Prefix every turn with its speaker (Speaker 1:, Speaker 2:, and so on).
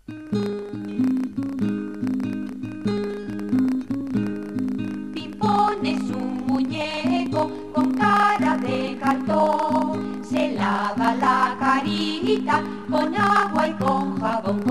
Speaker 1: Pimpón es un muñeco con cara de cartón. Se lava la carita con agua y con jabón.